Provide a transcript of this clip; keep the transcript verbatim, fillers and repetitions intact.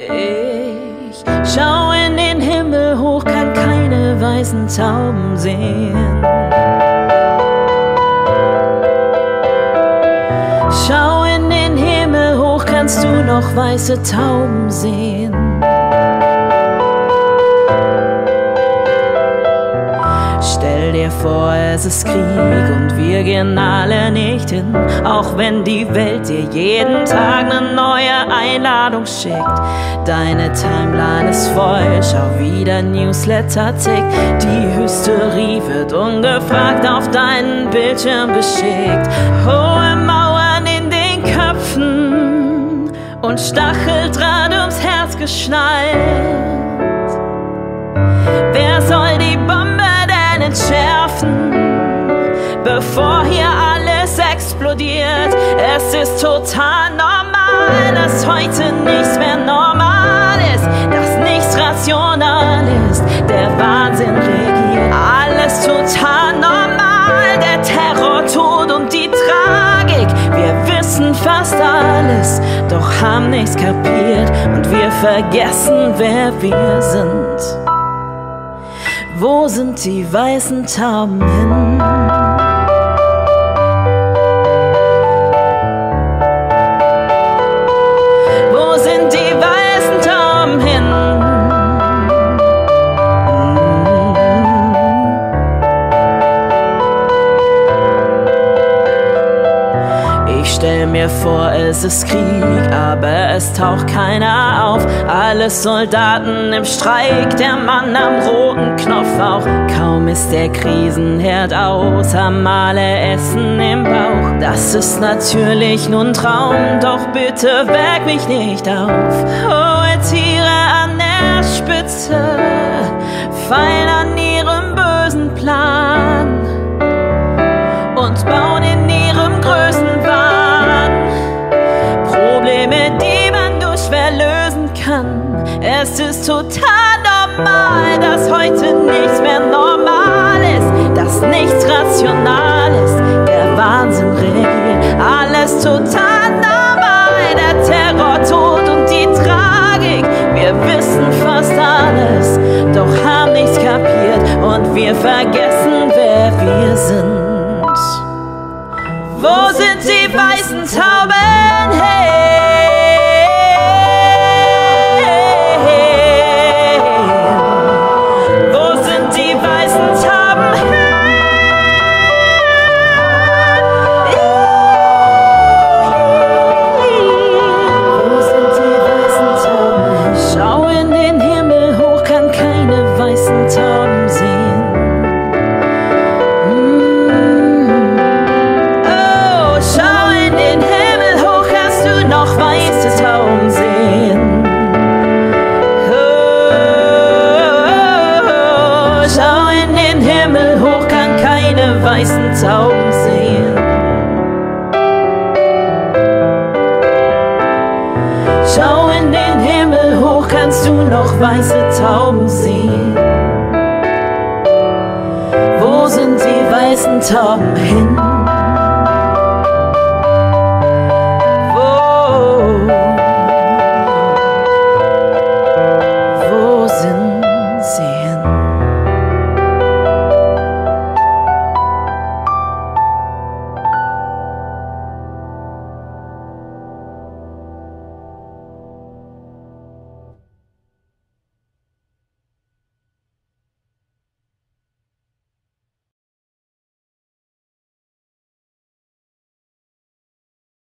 Ich schau in den Himmel hoch, kann keine weißen Tauben sehen. Schau in den Himmel hoch, kannst du noch weiße Tauben sehen? Stell dir vor, es ist Krieg und wir gehen alle nicht hin, auch wenn die Welt dir jeden Tag eine neue Einladung schickt. Deine Timeline ist voll, schau wie dein Newsletter tickt. Die Hysterie wird ungefragt auf deinen Bildschirm geschickt. Hohe Mauern in den Köpfen und Stacheldraht ums Herz geschnallt. Wer soll die Bombe denn entschärfen, bevor hier alles explodiert? Es ist total normal, dass heute nichts mehr normal ist, dass nichts rational ist, der Wahnsinn regiert. Alles total normal, der Terror, Tod und die Tragik. Wir wissen fast alles, doch haben nichts kapiert und wir vergessen, wer wir sind. Wo sind die weißen Tauben hin? Wo sind die weißen Tauben hin? Ich stell mir vor, es ist Krieg, aber es taucht keiner auf. Alle Soldaten im Streik, der Mann am roten Knopf auch. Kaum ist der Krisenherd aus, haben alle Essen im Bauch. Das ist natürlich nur ein Traum, doch bitte weck mich nicht auf. Hohe Tiere an der Spitze fallen an ihrem bösen Plan und bauen in ihrem Größenwahn Probleme, die man nur schwer lösen kann. Es ist total normal, dass heute nichts mehr normal ist, dass nichts rational ist, der Wahnsinn regiert. Alles total normal, der Terror, Tod und die Tragik. Wir wissen fast alles, doch haben nichts kapiert und wir vergessen, wer wir sind. Wo sind die weißen Tauben? Hey, wo sind die weißen Tauben? Wo sind die weißen Tauben? Schau in den Himmel hoch, kann keine weißen Tauben sehen. Noch weiße Tauben sehen. Oh, oh, oh. Schau in den Himmel hoch, kann keine weißen Tauben sehen. Schau in den Himmel hoch, kannst du noch weiße Tauben sehen. Wo sind die weißen Tauben hin?